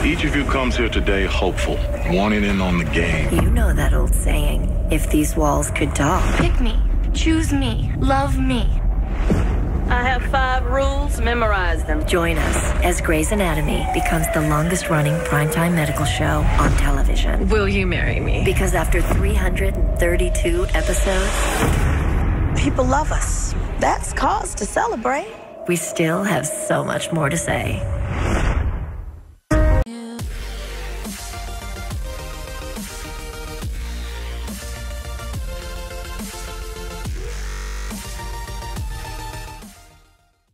Each of you comes here today hopeful, wanting in on the game. You know that old saying, if these walls could talk. Pick me, choose me, love me. I have 5 rules, memorize them. Join us as Grey's Anatomy becomes the longest-running primetime medical show on television. Will you marry me? Because after 332 episodes, people love us. That's cause to celebrate. we still have so much more to say.